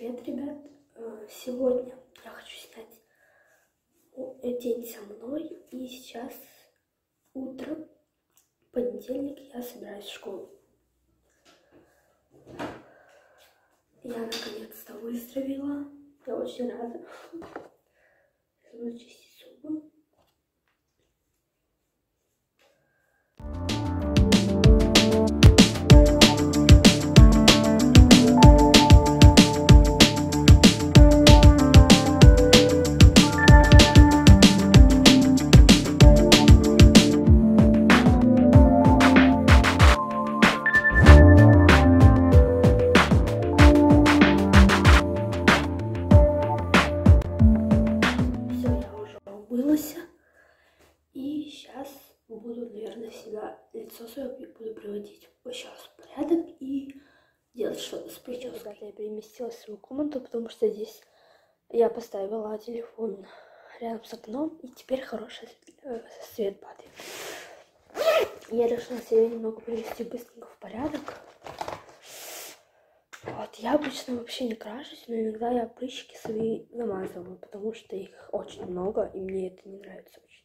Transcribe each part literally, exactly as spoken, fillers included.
Привет, ребят! Сегодня я хочу снять день со мной, и сейчас утро, понедельник, я собираюсь в школу. Я наконец-то выздоровела, я очень рада. Сейчас буду чистить зубы. И сейчас буду, наверное, себя, лицо свое буду приводить сейчас в порядок и делать что-то с прической. Ребята, я переместилась в свою комнату, потому что здесь я поставила телефон рядом с окном, и теперь хороший свет падает. Я решила себя немного привести быстренько в порядок. Вот, я обычно вообще не крашусь, но иногда я прыщики свои замазываю, потому что их очень много, и мне это не нравится очень.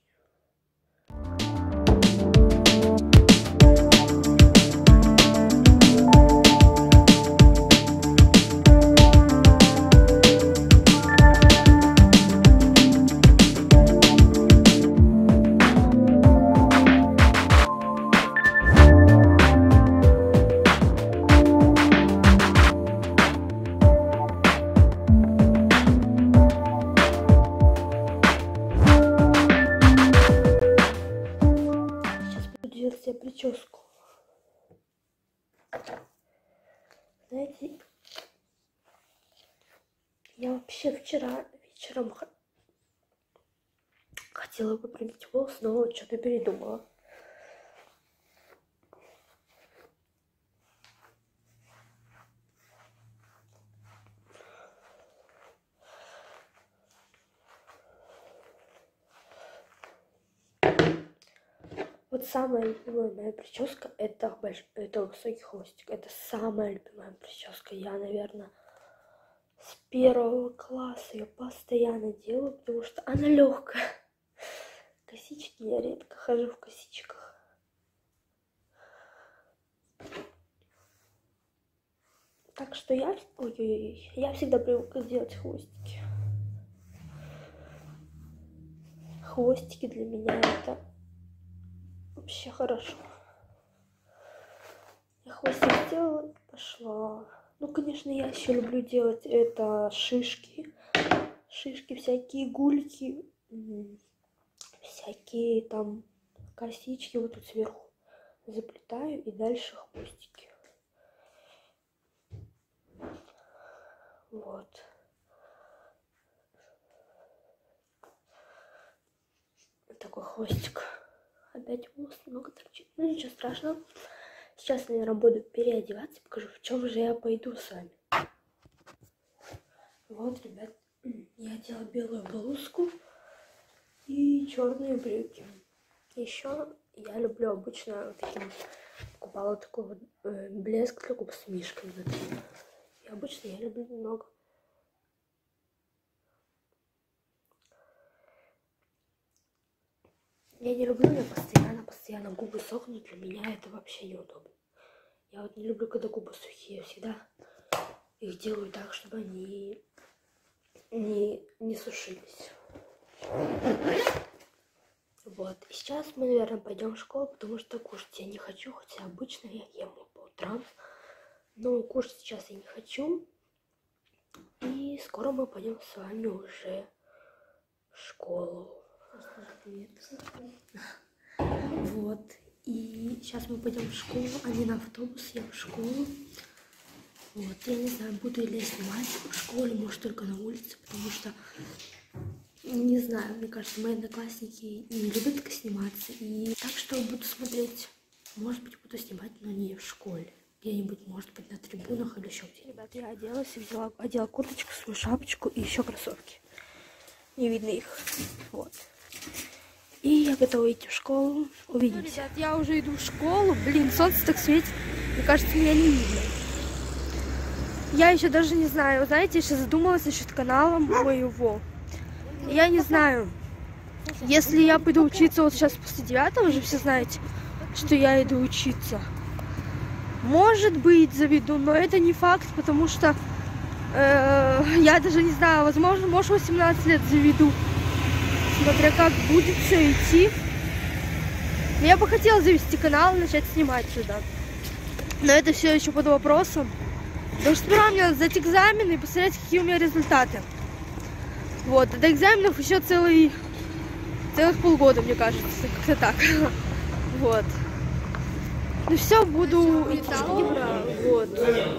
Делать себе прическу. Знаете, я вообще вчера вечером хотела бы пробить волосы, но вот что-то передумала. Вот самая любимая моя прическа это, больш... это высокий хвостик. Это самая любимая прическа. Я, наверное, с первого класса ее постоянно делаю, потому что она легкая. Косички, я редко хожу в косичках. Так что я, ой-ой-ой, я всегда привыкла делать хвостики. Хвостики для меня это вообще хорошо. Я хвостик сделала, пошла. Ну, конечно, я еще люблю делать это шишки. Шишки, всякие гульки, всякие там косички. Вот тут сверху заплетаю и дальше хвостики. Вот. Такой хвостик. Опять волос немного торчит. Ну, ничего страшного. Сейчас, наверное, буду переодеваться. Покажу, в чем же я пойду с вами. Вот, ребят, я одела белую блузку и черные брюки. Еще я люблю обычно вот таким, покупала такой вот э, блеск для губ с мишкой внутри. И обычно я люблю немного. Я не люблю, я постоянно, постоянно губы сохнут, для меня это вообще неудобно. Я вот не люблю, когда губы сухие, я всегда их делаю так, чтобы они не, не сушились. Вот, и сейчас мы, наверное, пойдем в школу, потому что кушать я не хочу, хотя обычно я ем по утрам. Но кушать сейчас я не хочу. И скоро мы пойдем с вами уже в школу. Вот, и сейчас мы пойдем в школу, а не на автобус, я в школу. Вот, я не знаю, буду ли я снимать в школе, может только на улице, потому что, не знаю, мне кажется, мои одноклассники не любят так сниматься. И так что буду смотреть, может быть, буду снимать, но не в школе. Где-нибудь, может быть, на трибунах или еще где-нибудь. Ребята, я оделась, взяла, одела курточку, свою шапочку и еще кроссовки. Не видно их. Вот. И я готова идти в школу. Увидимся. Ну, ребят, я уже иду в школу. Блин, солнце так светит. Мне кажется, меня не видно. Я еще даже не знаю, знаете, я сейчас задумалась насчет канала моего. Я не знаю, если я пойду учиться вот сейчас после девятого, уже все знаете, что я иду учиться. Может быть, заведу, но это не факт, потому что э, я даже не знаю, возможно, может, восемнадцать лет заведу, смотря как будет все идти. Но я бы хотела завести канал и начать снимать сюда. Но это все еще под вопросом. Потому что сперва мне надо сдать экзамены и посмотреть, какие у меня результаты. Вот, а до экзаменов еще целый, целых полгода, мне кажется, как-то так. Вот. Ну все, буду идти. Вот.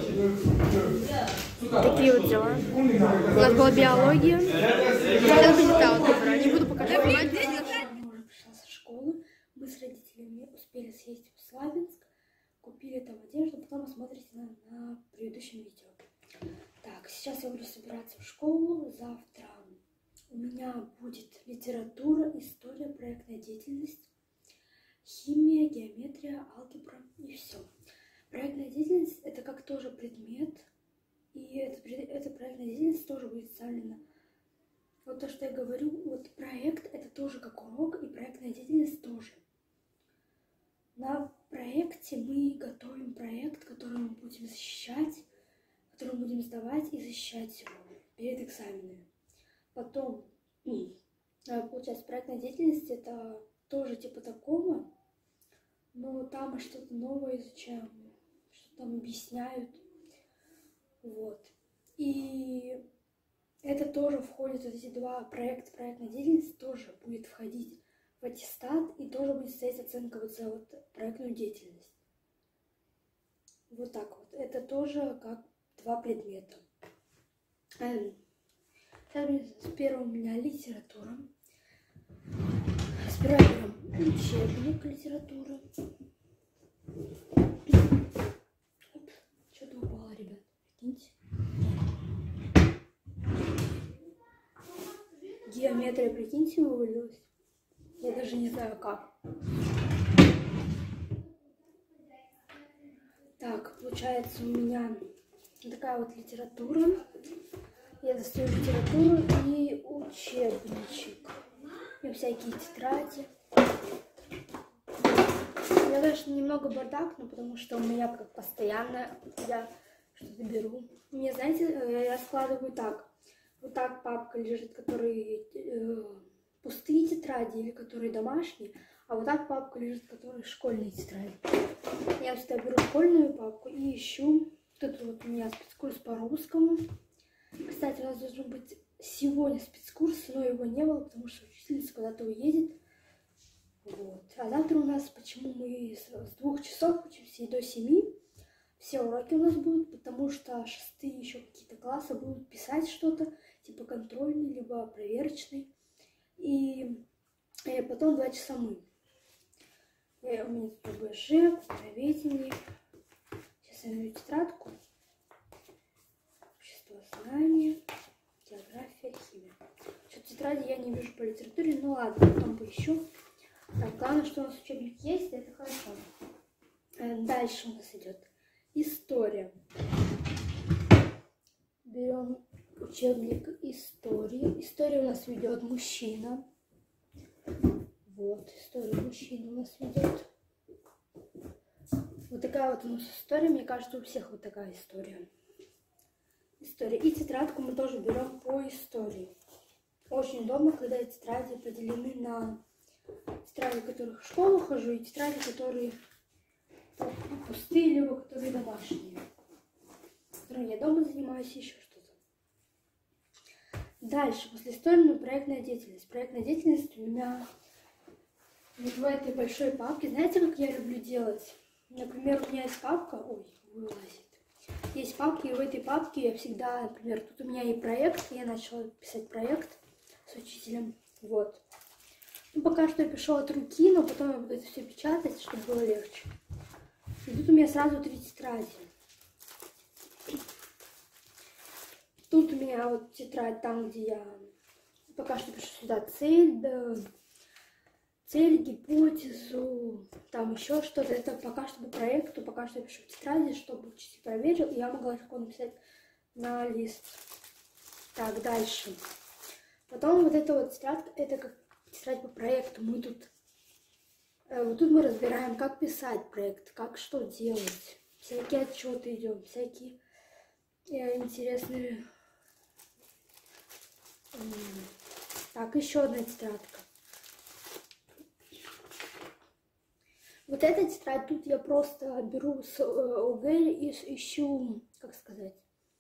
Такие вот дела. У нас была биология. Я вылетала добра. Не буду пока что снимать. Мама уже пришла со школы. Мы с родителями успели съездить в Славянск. Купили там одежду, потом посмотрите на, на предыдущем видео. Так, сейчас я буду собираться в школу. Завтра у меня будет литература, история, проектная деятельность, химия, геометрия, алгебра и все. Проектная деятельность — это как тоже предмет, и эта, эта проектная деятельность тоже будет вставлена. Вот то, что я говорю, вот проект — это тоже как урок, и проектная деятельность тоже. На проекте мы готовим проект, который мы будем защищать, который мы будем сдавать и защищать его перед экзаменами. Потом, получается, проектная деятельность — это тоже типа такого, но там мы что-то новое изучаем, что там объясняют. Вот. И это тоже входит, вот эти два проекта, проектная деятельность тоже будет входить в аттестат, и тоже будет стоять оценка вот за вот проектную деятельность. Вот так вот. Это тоже как два предмета. С первого у меня литература. Сперва берем учебник литературы. Что-то упало, ребят. Прикиньте. Геометрия, прикиньте, вывалилась. Я даже не знаю как. Так, получается у меня такая вот литература. Я достаю литературу и учебничек. И всякие тетради. У меня, конечно, немного бардак, но потому что у меня как постоянно я что-то беру. Мне, знаете, я складываю так. Вот так папка лежит, которые э, пустые тетради или которые домашние, а вот так папка лежит, которые школьные тетради. Я всегда беру школьную папку и ищу. Тут вот у меня спецкурс по русскому. Кстати, у нас должен быть сегодня спецкурс, но его не было, потому что учительница куда-то уедет. Вот. А завтра у нас, почему мы с двух часов учимся и до семи, все уроки у нас будут, потому что шестые еще какие-то классы будут писать что-то, типа контрольный, либо проверочный. И, и потом два часа мы. И у меня тут БЖ, праведение. Сейчас я найду тетрадку. Общество знания, география, химия. Что-то тетради я не вижу по литературе, ну ладно, потом поищу. Так, главное, что у нас учебник есть, это хорошо. Дальше у нас идет история. Берем учебник истории. История у нас ведет мужчина. Вот, история мужчина у нас ведет. Вот такая вот у нас история. Мне кажется, у всех вот такая история. История. И тетрадку мы тоже берем по истории. Очень удобно, когда тетради поделены на тетради, которых в школу хожу, и тетради, которые пустые, либо которые домашние. Которые я дома занимаюсь, еще что-то. Дальше, после истории, ну, проектная деятельность. Проектная деятельность у меня вот в этой большой папке. Знаете, как я люблю делать? Например, у меня есть папка, ой, вылазит. Есть папки, и в этой папке я всегда, например, тут у меня и проект, я начала писать проект с учителем, вот. Ну, пока что я пишу от руки, но потом я буду это все печатать, чтобы было легче. И тут у меня сразу три тетради. Тут у меня вот тетрадь там, где я пока что пишу сюда цель, да, цель, гипотезу, там еще что-то. Это пока что по проекту, пока что я пишу в тетради, чтобы учитель проверил, и я могла легко написать на лист. Так, дальше. Потом вот эта вот тетрадка, это как тетрадь по проекту. Мы тут, э, вот тут мы разбираем, как писать проект, как что делать. Всякие отчеты идем, всякие э, интересные. Так, еще одна тетрадка. Вот эта тетрадь, тут я просто беру с ОГЭ и ищу, как сказать,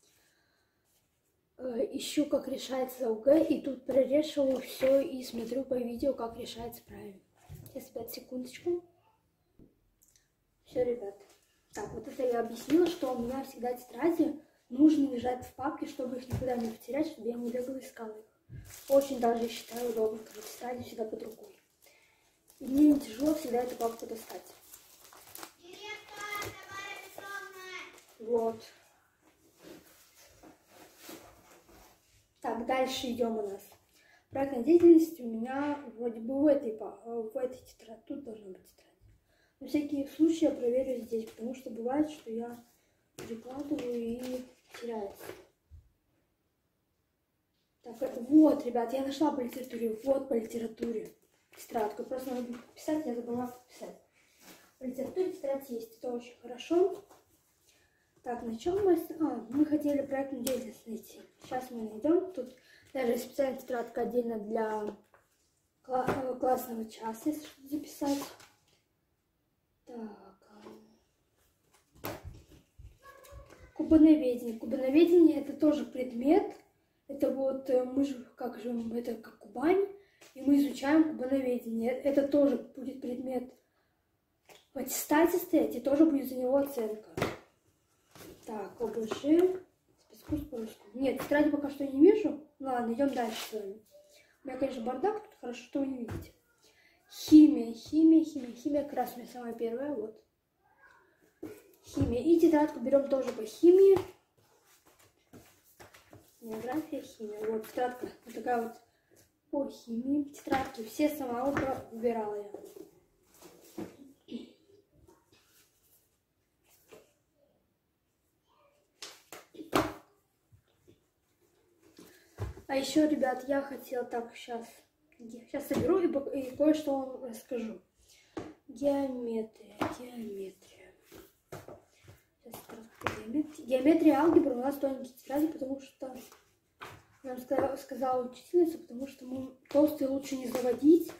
ищу, как решается ОГЭ, и тут прорешиваю все и смотрю по видео, как решается правильно. Сейчас, пять секундочку. Все, ребят. Так, вот это я объяснила, что у меня всегда тетради нужно лежать в папке, чтобы их никуда не потерять, чтобы я не бегала и искала их. Очень даже считаю удобно, когда тетради всегда под рукой. И мне не тяжело всегда эту папку достать. Вот. Так, дальше идем у нас. Проектная деятельность у меня вроде бы в этой, в этой тетради. Тут должна быть тетрадь. На всякий случай я проверю здесь, потому что бывает, что я перекладываю и теряется. Так, вот, ребят, я нашла по литературе. Вот по литературе. Тетрадку. Просто надо будет писать, я забыла писать. В литературе тетрадь есть, это очень хорошо. Так, на чем мы... А, мы хотели проектную деятельность найти. Сейчас мы найдем. Тут даже специальная тетрадка отдельно для кла классного часа, если что-то записать. Так. Кубановедение. Кубановедение это тоже предмет. Это вот мы же, как же, это как Кубань. И мы изучаем кубановедение. Это тоже будет предмет в аттестате стоять, и тоже будет за него оценка. Так, ОБЖ, спецкурс по русскому. Нет, тетради пока что не вижу. Ладно, идем дальше с вами. У меня, конечно, бардак, тут хорошо, что вы не видите. Химия, химия, химия. Химия как раз у меня самая первая, вот. Химия. И тетрадку берем тоже по химии. География, химия. Вот тетрадка, вот такая вот. По химии, тетрадки, все сама выбирала я. А еще, ребят, я хотела так сейчас, сейчас соберу и, и кое-что вам расскажу. Геометрия, геометрия. Сейчас геометрия. Геометрия и алгебра у нас тоненькие тетради, потому что нам сказала, сказала учительница, потому что мы толстые лучше не заводить.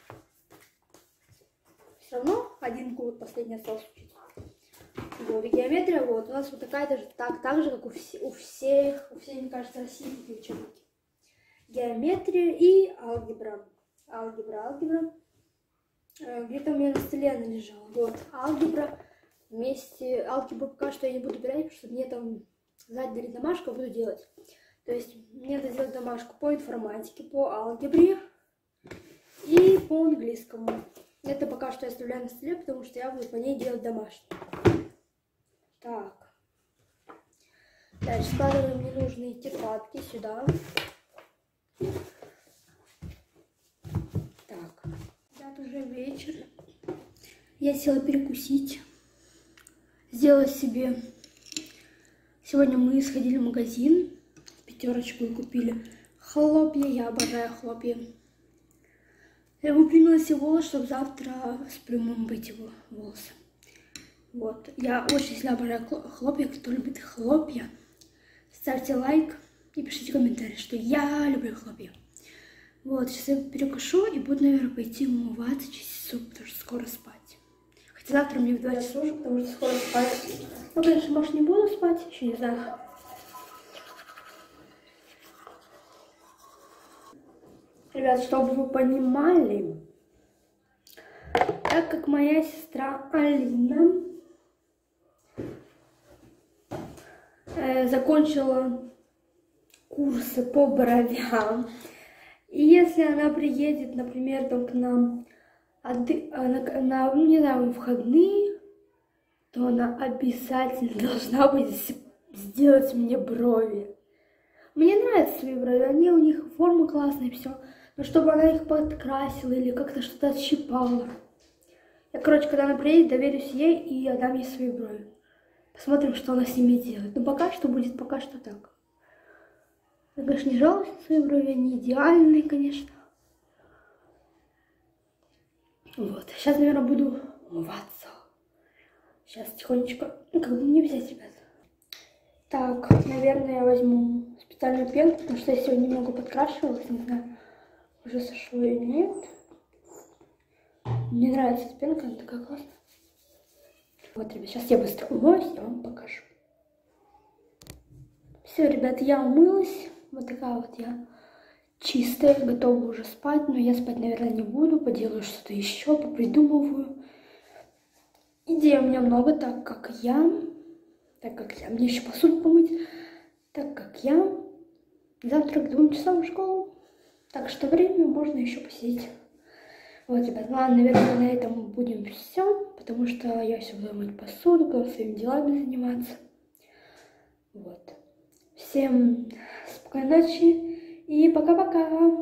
Все равно один год последний остался учиться. Вот, и геометрия, вот, у нас вот такая даже, так, так же, как у, все, у всех, у всех, мне кажется, российских учебники. Геометрия и алгебра. Алгебра, алгебра. Где-то у меня на столе она лежала. Вот, алгебра вместе. Алгебру пока что я не буду брать, потому что мне там сзади дарит домашку, буду делать. То есть мне надо сделать домашку по информатике, по алгебре и по английскому. Это пока что я оставляю на столе, потому что я буду по ней делать домашнюю. Так. Дальше складываем ненужные тетрадки сюда. Так. Ребят, уже вечер. Я села перекусить. Сделала себе... Сегодня мы сходили в магазин. Пятерочку и купили хлопья. Я обожаю хлопья. Я выпрямила себе волосы, чтобы завтра с прямым быть его волосы. Вот. Я очень сильно обожаю хлопья. Кто любит хлопья, ставьте лайк и пишите комментарий, что я люблю хлопья. Вот. Сейчас я перекушу и буду, наверное, пойти умываться, чистить, потому что скоро спать. Хотя завтра мне в два часа уже, потому что скоро спать. Ну, конечно, может, не буду спать, еще не знаю. Ребят, чтобы вы понимали, так как моя сестра Алина э, закончила курсы по бровям, и если она приедет, например, там к нам отды... на, на, ну, не знаю, выходные, то она обязательно должна будет сделать мне брови. Мне нравятся свои брови, они у них форма классная, все. Но чтобы она их подкрасила или как-то что-то отщипала. Я, короче, когда она приедет, доверюсь ей и отдам ей свои брови. Посмотрим, что она с ними делает. Но пока что будет пока что так. Я, конечно, не жалуюсь на свои брови, они идеальные, конечно. Вот, сейчас, наверное, буду умываться. Сейчас тихонечко, ну, как бы не взять, ребят. Так, наверное, я возьму специальную пенку, потому что я сегодня немного подкрашивалась, не знаю, уже сошло или нет. Мне нравится эта пенка, она такая классная. Вот, ребят, сейчас я быстро умоюсь, я вам покажу. Все, ребят, я умылась. Вот такая вот я чистая, готова уже спать, но я спать, наверное, не буду, поделаю что-то еще, попридумываю. Идей у меня много, так как я, так как я, мне еще посуду помыть, так как я завтра к двум часам в школу, так что время можно еще посидеть. Вот, ребят, ладно, наверное, на этом будем все, потому что я все буду мыть посуду, потом своими делами заниматься. Вот. Всем спокойной ночи и пока-пока!